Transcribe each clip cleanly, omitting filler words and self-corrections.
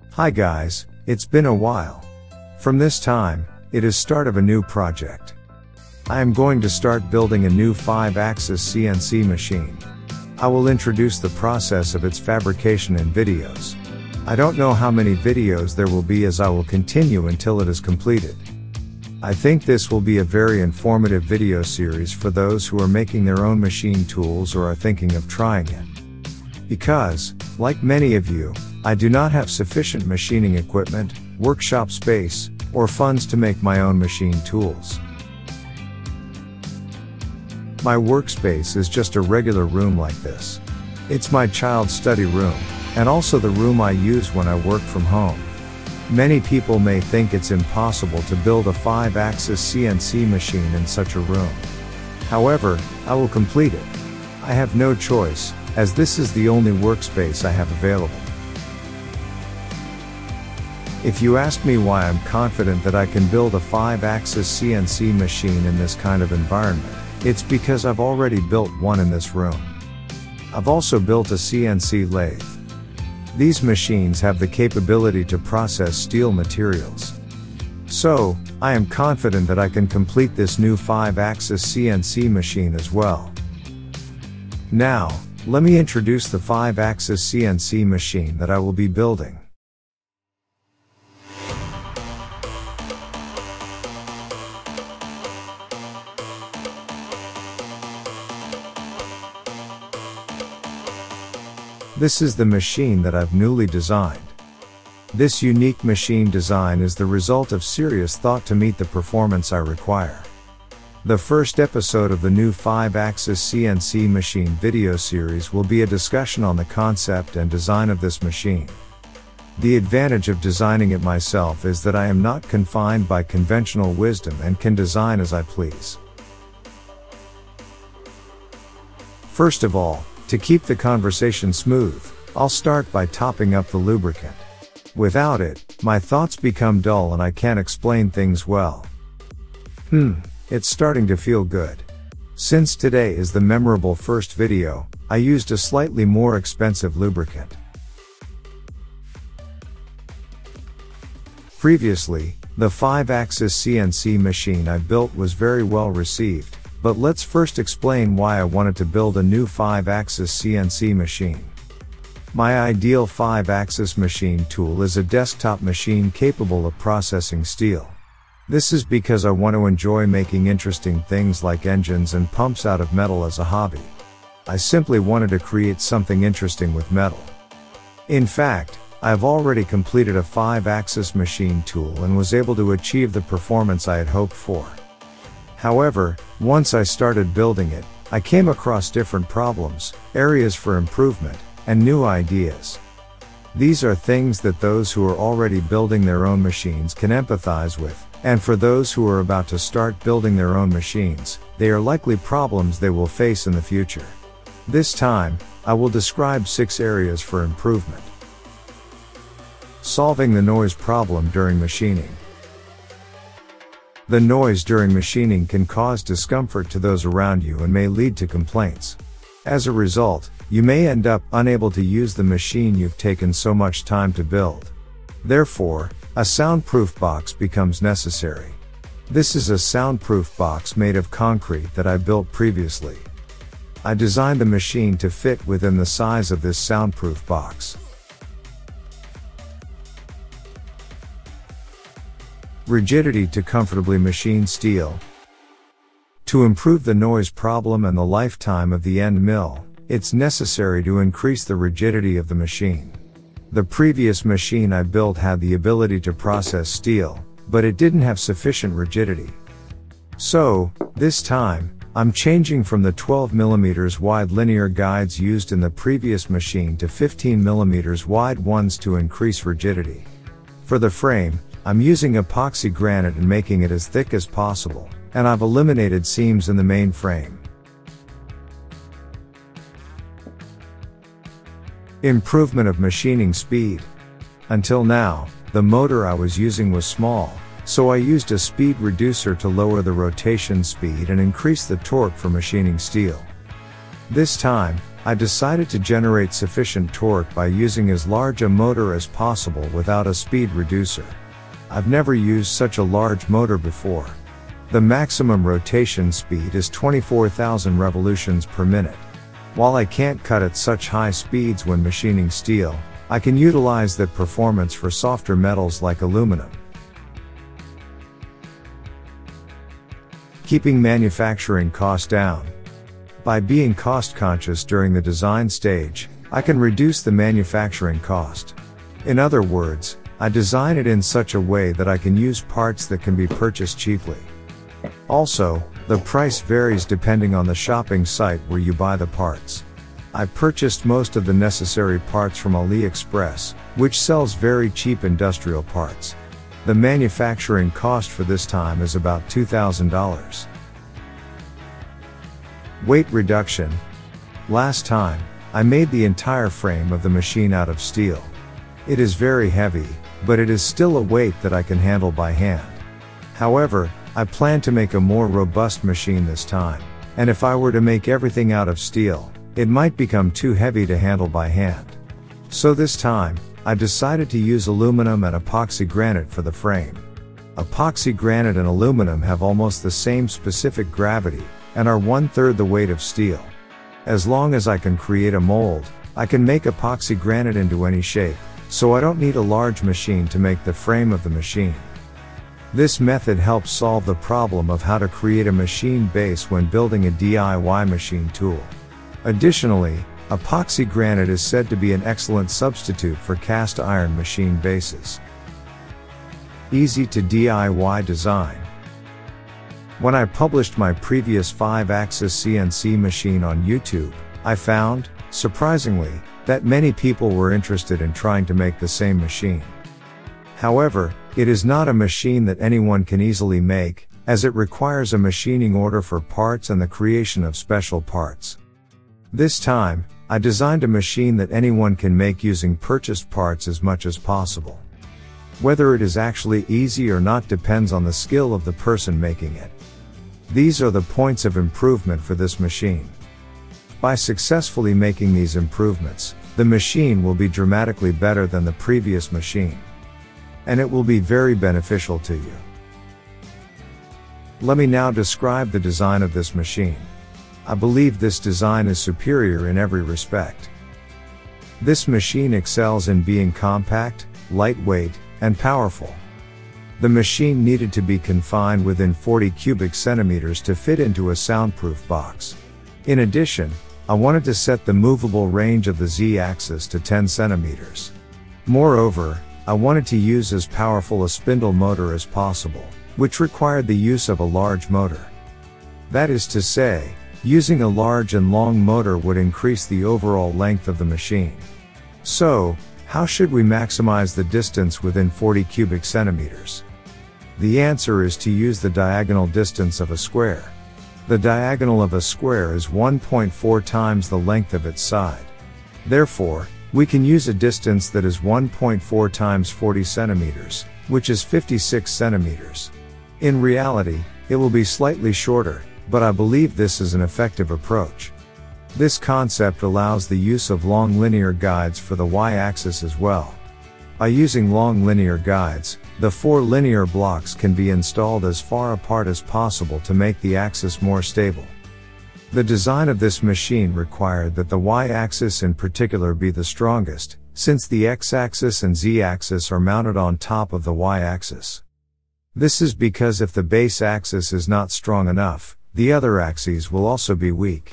Hi guys, it's been a while. From this time, it is start of a new project. I am going to start building a new 5-axis CNC machine. I will introduce the process of its fabrication in videos. I don't know how many videos there will be, as I will continue until it is completed. I think this will be a very informative video series for those who are making their own machine tools or are thinking of trying it. Because, like many of you, I do not have sufficient machining equipment, workshop space, or funds to make my own machine tools. My workspace is just a regular room like this. It's my child's study room, and also the room I use when I work from home. Many people may think it's impossible to build a 5-axis CNC machine in such a room. However, I will complete it. I have no choice, as this is the only workspace I have available. If you ask me why I'm confident that I can build a 5-axis CNC machine in this kind of environment, it's because I've already built one in this room. I've also built a CNC lathe. These machines have the capability to process steel materials. So, I am confident that I can complete this new 5-axis CNC machine as well. Now, let me introduce the 5-axis CNC machine that I will be building. This is the machine that I've newly designed. This unique machine design is the result of serious thought to meet the performance I require. The first episode of the new 5-axis CNC machine video series will be a discussion on the concept and design of this machine. The advantage of designing it myself is that I am not confined by conventional wisdom and can design as I please. First of all, to keep the conversation smooth, I'll start by topping up the lubricant. Without it, my thoughts become dull and I can't explain things well. It's starting to feel good. Since today is the memorable first video, I used a slightly more expensive lubricant. Previously, the 5-axis CNC machine I built was very well received. But let's first explain why I wanted to build a new 5-axis CNC machine. My ideal 5-axis machine tool is a desktop machine capable of processing steel. This is because I want to enjoy making interesting things like engines and pumps out of metal as a hobby. I simply wanted to create something interesting with metal. In fact, I have already completed a 5-axis machine tool and was able to achieve the performance I had hoped for. However, once I started building it, I came across different problems, areas for improvement, and new ideas. These are things that those who are already building their own machines can empathize with, and for those who are about to start building their own machines, they are likely problems they will face in the future. This time, I will describe 6 areas for improvement. Solving the noise problem during machining. The noise during machining can cause discomfort to those around you and may lead to complaints. As a result, you may end up unable to use the machine you've taken so much time to build. Therefore, a soundproof box becomes necessary. This is a soundproof box made of concrete that I built previously. I designed the machine to fit within the size of this soundproof box. Rigidity to comfortably machine steel. To improve the noise problem and the lifetime of the end mill, it's necessary to increase the rigidity of the machine. The previous machine I built had the ability to process steel, but it didn't have sufficient rigidity. So, this time, I'm changing from the 12 mm wide linear guides used in the previous machine to 15 mm wide ones to increase rigidity. For the frame, I'm using epoxy granite and making it as thick as possible, and I've eliminated seams in the main frame. Improvement of machining speed. Until now, the motor I was using was small, so I used a speed reducer to lower the rotation speed and increase the torque for machining steel. This time, I decided to generate sufficient torque by using as large a motor as possible without a speed reducer. I've never used such a large motor before. The maximum rotation speed is 24,000 revolutions per minute. While I can't cut at such high speeds when machining steel, I can utilize that performance for softer metals like aluminum. Keeping manufacturing costs down. By being cost conscious during the design stage, I can reduce the manufacturing cost. In other words, I design it in such a way that I can use parts that can be purchased cheaply. Also, the price varies depending on the shopping site where you buy the parts. I purchased most of the necessary parts from AliExpress, which sells very cheap industrial parts. The manufacturing cost for this time is about $2,000. Weight reduction. Last time, I made the entire frame of the machine out of steel. It is very heavy, but it is still a weight that I can handle by hand. However, I plan to make a more robust machine this time, and if I were to make everything out of steel, it might become too heavy to handle by hand. So this time, I decided to use aluminum and epoxy granite for the frame. Epoxy granite and aluminum have almost the same specific gravity, and are 1/3 the weight of steel. As long as I can create a mold, I can make epoxy granite into any shape, so I don't need a large machine to make the frame of the machine. This method helps solve the problem of how to create a machine base when building a DIY machine tool. Additionally, epoxy granite is said to be an excellent substitute for cast iron machine bases. Easy to DIY design. When I published my previous 5-axis CNC machine on YouTube, I found, surprisingly, that many people were interested in trying to make the same machine. However, it is not a machine that anyone can easily make, as it requires a machining order for parts and the creation of special parts. This time, I designed a machine that anyone can make using purchased parts as much as possible. Whether it is actually easy or not depends on the skill of the person making it. These are the points of improvement for this machine. By successfully making these improvements, the machine will be dramatically better than the previous machine. And it will be very beneficial to you. Let me now describe the design of this machine. I believe this design is superior in every respect. This machine excels in being compact, lightweight, and powerful. The machine needed to be confined within 40 cubic centimeters to fit into a soundproof box. In addition, I wanted to set the movable range of the Z-axis to 10 centimeters. Moreover, I wanted to use as powerful a spindle motor as possible, which required the use of a large motor. That is to say, using a large and long motor would increase the overall length of the machine. So, how should we maximize the distance within 40 cubic centimeters? The answer is to use the diagonal distance of a square. The diagonal of a square is 1.4 times the length of its side. Therefore, we can use a distance that is 1.4 times 40 centimeters, which is 56 centimeters. In reality, it will be slightly shorter, but I believe this is an effective approach. This concept allows the use of long linear guides for the Y-axis as well. By using long linear guides, the 4 linear blocks can be installed as far apart as possible to make the axis more stable. The design of this machine required that the Y-axis in particular be the strongest, since the X-axis and Z-axis are mounted on top of the Y-axis. This is because if the base axis is not strong enough, the other axes will also be weak.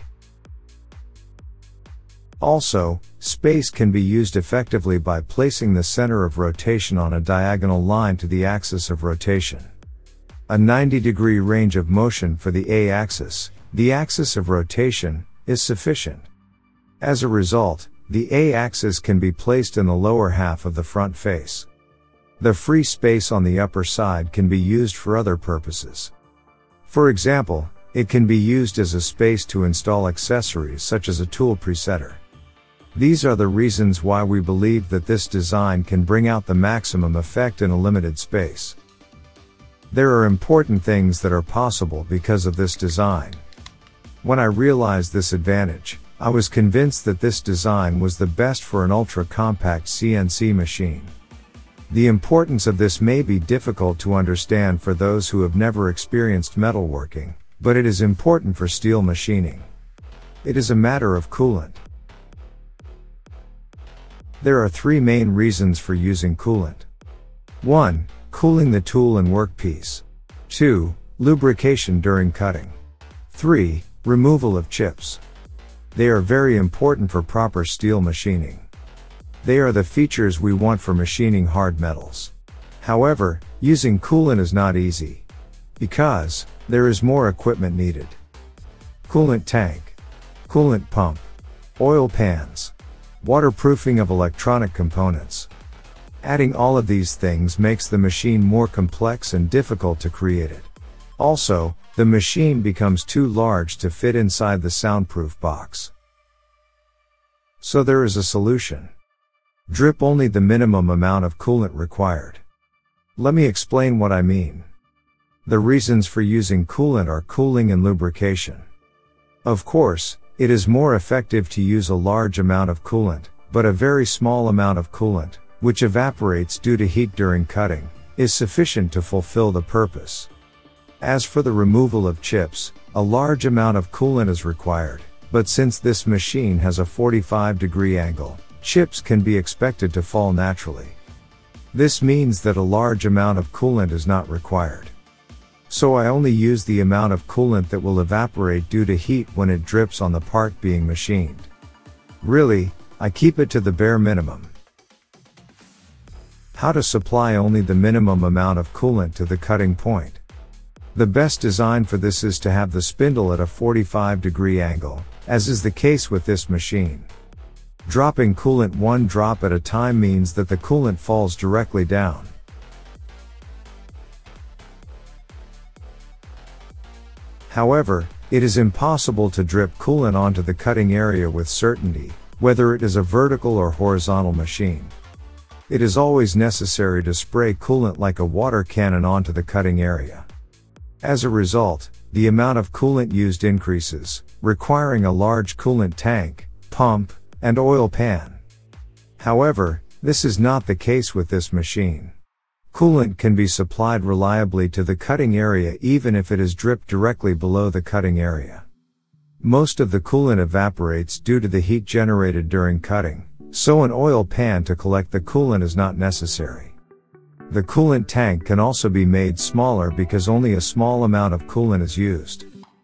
Also, space can be used effectively by placing the center of rotation on a diagonal line to the axis of rotation. A 90-degree range of motion for the A-axis, the axis of rotation, is sufficient. As a result, the A-axis can be placed in the lower half of the front face. The free space on the upper side can be used for other purposes. For example, it can be used as a space to install accessories such as a tool presetter. These are the reasons why we believe that this design can bring out the maximum effect in a limited space. There are important things that are possible because of this design. When I realized this advantage, I was convinced that this design was the best for an ultra-compact CNC machine. The importance of this may be difficult to understand for those who have never experienced metalworking, but it is important for steel machining. It is a matter of coolant. There are three main reasons for using coolant. 1. Cooling the tool and workpiece. 2. Lubrication during cutting. 3. Removal of chips. They are very important for proper steel machining. They are the features we want for machining hard metals. However, using coolant is not easy, because there is more equipment needed. Coolant tank, coolant pump, oil pans, waterproofing of electronic components. Adding all of these things makes the machine more complex and difficult to create it. Also, the machine becomes too large to fit inside the soundproof box. So there is a solution. Drip only the minimum amount of coolant required. Let me explain what I mean. The reasons for using coolant are cooling and lubrication. Of course, it is more effective to use a large amount of coolant, but a very small amount of coolant, which evaporates due to heat during cutting, is sufficient to fulfill the purpose. As for the removal of chips, a large amount of coolant is required, but since this machine has a 45-degree angle, chips can be expected to fall naturally. This means that a large amount of coolant is not required. So I only use the amount of coolant that will evaporate due to heat when it drips on the part being machined. Really, I keep it to the bare minimum. How to supply only the minimum amount of coolant to the cutting point. The best design for this is to have the spindle at a 45-degree angle, as is the case with this machine. Dropping coolant one drop at a time means that the coolant falls directly down. However, it is impossible to drip coolant onto the cutting area with certainty, whether it is a vertical or horizontal machine. It is always necessary to spray coolant like a water cannon onto the cutting area. As a result, the amount of coolant used increases, requiring a large coolant tank, pump, and oil pan. However, this is not the case with this machine. Coolant can be supplied reliably to the cutting area even if it is dripped directly below the cutting area. Most of the coolant evaporates due to the heat generated during cutting, so an oil pan to collect the coolant is not necessary. The coolant tank can also be made smaller because only a small amount of coolant is used.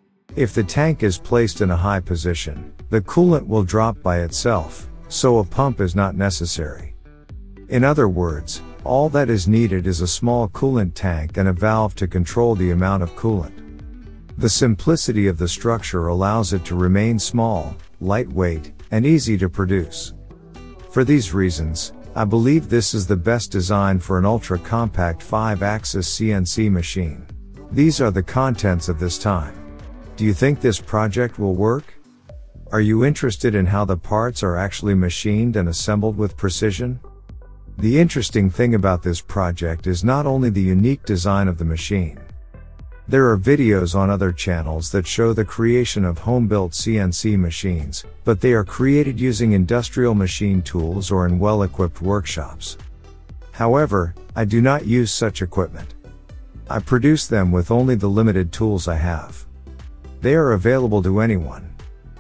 If the tank is placed in a high position, the coolant will drop by itself, so a pump is not necessary. In other words, all that is needed is a small coolant tank and a valve to control the amount of coolant. The simplicity of the structure allows it to remain small, lightweight, and easy to produce. For these reasons, I believe this is the best design for an ultra-compact 5-axis CNC machine. These are the contents of this time. Do you think this project will work? Are you interested in how the parts are actually machined and assembled with precision? The interesting thing about this project is not only the unique design of the machine. There are videos on other channels that show the creation of home-built CNC machines, but they are created using industrial machine tools or in well-equipped workshops. However, I do not use such equipment. I produce them with only the limited tools I have. They are available to anyone.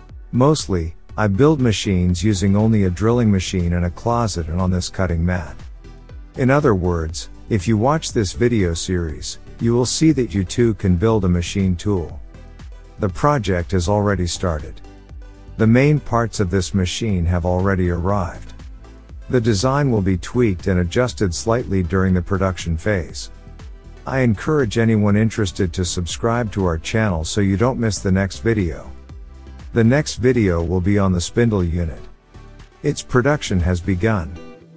Mostly, I build machines using only a drilling machine and a closet and on this cutting mat. In other words, if you watch this video series, you will see that you too can build a machine tool. The project has already started. The main parts of this machine have already arrived. The design will be tweaked and adjusted slightly during the production phase. I encourage anyone interested to subscribe to our channel so you don't miss the next video. The next video will be on the spindle unit. Its production has begun.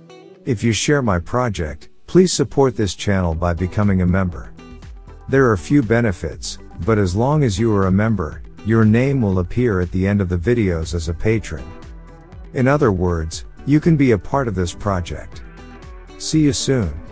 If you share my project, please support this channel by becoming a member. There are few benefits, but as long as you are a member, your name will appear at the end of the videos as a patron. In other words, you can be a part of this project. See you soon.